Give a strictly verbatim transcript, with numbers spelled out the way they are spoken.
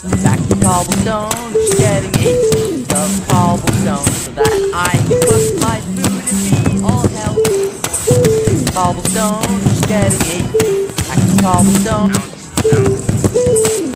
Back to cobblestone, just getting eight of cobblestone so that I can cook my food and be all healthy. Cobblestone, just getting eight. Back to cobblestone.